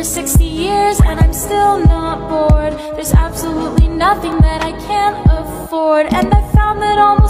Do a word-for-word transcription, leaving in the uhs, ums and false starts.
here sixty years and I'm still not bored. There's absolutely nothing that I can't afford, and I found that all